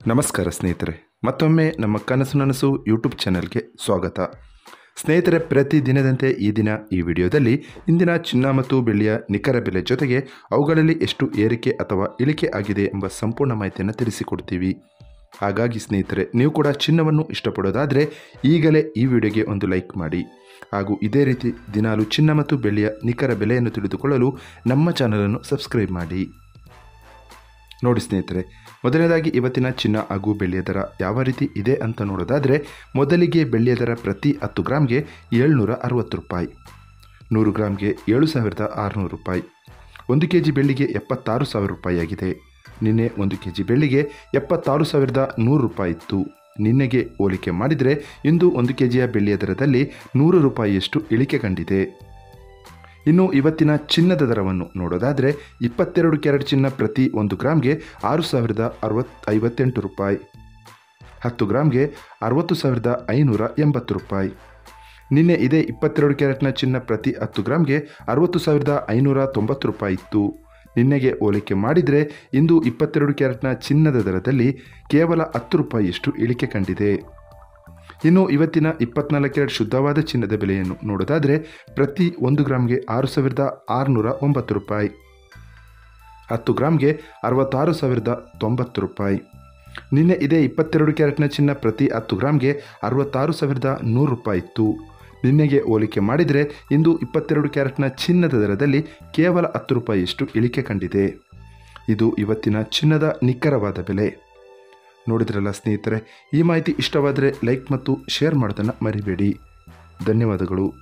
ನಮಸ್ಕಾರ ಸ್ನೇಹಿತರೆ, ಮತ್ತೊಮ್ಮೆ ನಮ್ಮ ಕನಸು ನನಸು ಯೂಟ್ಯೂಬ್ ಚಾನೆಲ್ಗೆ ಸ್ವಾಗತ. ಸ್ನೇಹಿತರೆ, ಪ್ರತಿದಿನದಂತೆ ಈ ದಿನ ಈ ವಿಡಿಯೋದಲ್ಲಿ ಇಂದಿನ ಚಿನ್ನ ಮತ್ತು ಬೆಳ್ಳಿಯ ನಿಖರ ಬೆಲೆ ಜೊತೆಗೆ ಅವುಗಳಲ್ಲಿ ಎಷ್ಟು ಏರಿಕೆ ಅಥವಾ ಇಳಿಕೆ ಆಗಿದೆ ಎಂಬ ಸಂಪೂರ್ಣ ಮಾಹಿತಿಯನ್ನು ತಿಳಿಸಿಕೊಡ್ತೀವಿ. ಹಾಗಾಗಿ ಸ್ನೇಹಿತರೆ, ನೀವು ಕೂಡ ಚಿನ್ನವನ್ನು ಇಷ್ಟಪಡೋದಾದರೆ ಈಗಲೇ ಈ ವಿಡಿಯೋಗೆ ಒಂದು ಲೈಕ್ ಮಾಡಿ. ಹಾಗೂ ಇದೇ ರೀತಿ ದಿನಾಲು ಚಿನ್ನ ಮತ್ತು ಬೆಳ್ಳಿಯ ನಿಖರ ಬೆಲೆಯನ್ನು ತಿಳಿದುಕೊಳ್ಳಲು ನಮ್ಮ ಚಾನಲನ್ನು ಸಬ್ಸ್ಕ್ರೈಬ್ ಮಾಡಿ. ನೋಡಿ ಸ್ನೇಹಿತರೆ, ಮೊದಲನೇದಾಗಿ ಇವತ್ತಿನ ಚಿನ್ನ ಹಾಗೂ ಬೆಳ್ಳಿಯ ದರ ಯಾವ ರೀತಿ ಇದೆ ಅಂತ ನೋಡೋದಾದರೆ, ಮೊದಲಿಗೆ ಬೆಳ್ಳಿಯ ದರ ಪ್ರತಿ 10 ಗ್ರಾಮ್ಗೆ 760 ರೂಪಾಯಿ, 100 ಗ್ರಾಮ್ಗೆ 7600 ರೂಪಾಯಿ, 1 kg ಬೆಳ್ಳಿಗೆ 76,000 ರೂಪಾಯಿ ಆಗಿದೆ. ನಿನ್ನೆ 1 kg ಬೆಳ್ಳಿಗೆ 76,100 ರೂಪಾಯಿ ಇತ್ತು. ನಿನ್ನೆಗೆ ಹೋಲಿಕೆ ಮಾಡಿದರೆ ಇಂದು 1 kgಯ ಬೆಳ್ಳಿಯ ದರದಲ್ಲಿ 100 ರೂಪಾಯಿಯಷ್ಟು ಇಳಿಕೆ ಕಂಡಿದೆ. ಇನ್ನು ಇವತ್ತಿನ ಚಿನ್ನದ ದರವನ್ನು ನೋಡೋದಾದರೆ, 22 ಕ್ಯಾರೆಟ್ ಚಿನ್ನ ಪ್ರತಿ 1 ಗ್ರಾಮ್ಗೆ 6,058 ರೂಪಾಯಿ, 10 ಗ್ರಾಮ್ಗೆ 60,580 ರೂಪಾಯಿ. ನಿನ್ನೆ ಇದೇ 22 ಕ್ಯಾರೆಟ್ನ ಚಿನ್ನ ಪ್ರತಿ 10 ಗ್ರಾಮ್ಗೆ 60,590 ರೂಪಾಯಿ ಇತ್ತು. ನಿನ್ನೆಗೆ ಹೋಲಿಕೆ ಮಾಡಿದರೆ ಇಂದು 22 ಕ್ಯಾರೆಟ್ನ ಚಿನ್ನದ ದರದಲ್ಲಿ ಕೇವಲ 10 ರೂಪಾಯಿಯಷ್ಟು ಇಳಿಕೆ ಕಂಡಿದೆ. ಇನ್ನು ಇವತ್ತಿನ 24 ಕ್ಯಾರೆಟ್ ಶುದ್ಧವಾದ ಚಿನ್ನದ ಬೆಲೆಯನ್ನು ನೋಡೋದಾದರೆ, ಪ್ರತಿ 1 ಗ್ರಾಮ್ಗೆ 6,609 ರೂಪಾಯಿ, 10 ಗ್ರಾಮ್ಗೆ 66,090 ರೂಪಾಯಿ. ನಿನ್ನೆ ಇದೇ 22 ಕ್ಯಾರೆಟ್ನ ಚಿನ್ನ ಪ್ರತಿ 10 ಗ್ರಾಮ್ಗೆ 66,100 ರೂಪಾಯಿ ಇತ್ತು. ನಿನ್ನೆಗೆ ಹೋಲಿಕೆ ಮಾಡಿದರೆ ಇಂದು 22 ಕ್ಯಾರೆಟ್ನ ಚಿನ್ನದ ದರದಲ್ಲಿ ಕೇವಲ 10 ರೂಪಾಯಿಯಷ್ಟು ಇಳಿಕೆ ಕಂಡಿದೆ. ಇದು ಇವತ್ತಿನ ಚಿನ್ನದ ನಿಖರವಾದ ಬೆಲೆ. ನೋಡಿದ್ರಲ್ಲ ಸ್ನೇಹಿತರೆ, ಈ ಮಾಹಿತಿ ಇಷ್ಟವಾದರೆ ಲೈಕ್ ಮತ್ತು ಶೇರ್ ಮಾಡೋದನ್ನು ಮರಿಬೇಡಿ. ಧನ್ಯವಾದಗಳು.